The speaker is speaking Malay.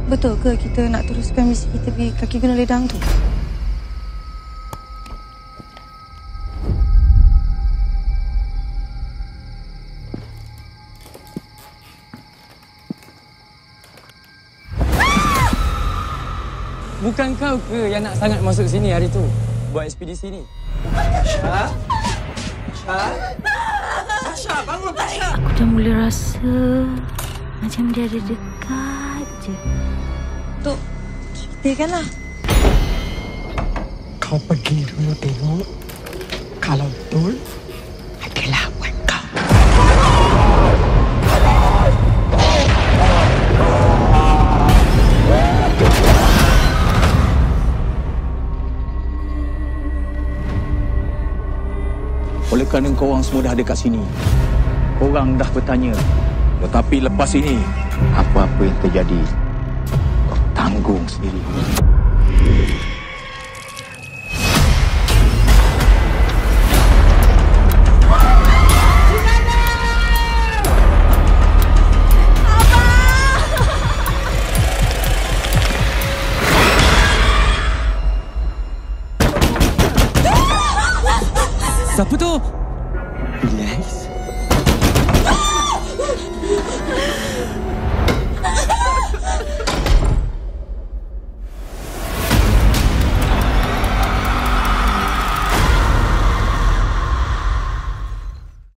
Betul ke kita nak teruskan misi kita pergi kaki gunung ledang tu? Bukan kau ke yang nak sangat masuk sini hari tu? Buat ekspedisi ni? Syah? Syah? Syah, bangun Syah! Aku dah mula rasa macam dia ada dekat je. Tok, ceritakanlah. Kau pergi dulu tengok. Kalau betul, aku lawan kau. Oleh kerana korang semua dah ada kat sini, korang dah bertanya. Tetapi lepas ini, apa-apa yang terjadi, kau tanggung sendiri. Siapa tu?